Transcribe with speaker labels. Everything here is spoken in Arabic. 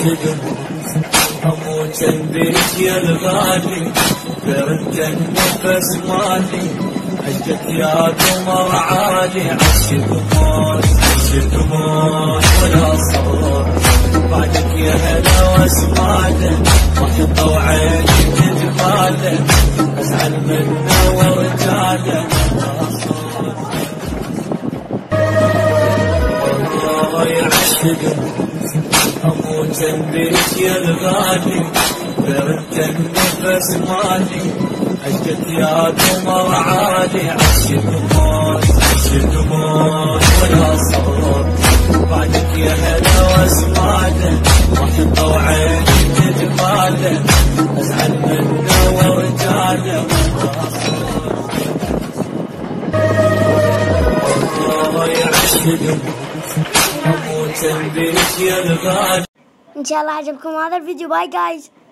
Speaker 1: عالشدم اموت بيك يا الغالي، غير انت النفس مالي، عشقك يا قمر عالي. عالشدموت عالشدموت ولا صبر بعدك يا هلا واسماده، وحبه وعيني تجماله، ازعل منه ورجاله. والله يعشقك اموت بيك يا الغالي، غير انت النفس مالي، عشقك يا قمر عالي. عالشدموت عالشدموت ولا صبر بعدك يا هلا واسماده، وحبه وعيني تجماله، ازعل منه ورجاله. والله يعشقك اموت بيك يا الغالي.
Speaker 2: ان شاء الله عجبكم هذا الفيديو. باي جايز.